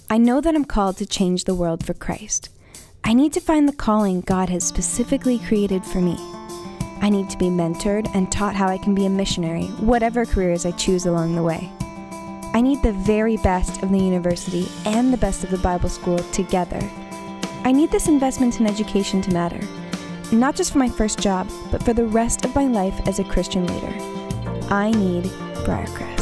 I know that I'm called to change the world for Christ. I need to find the calling God has specifically created for me. I need to be mentored and taught how I can be a missionary, whatever careers I choose along the way. I need the very best of the university and the best of the Bible school together. I need this investment in education to matter, not just for my first job, but for the rest of my life as a Christian leader. I need Briercrest.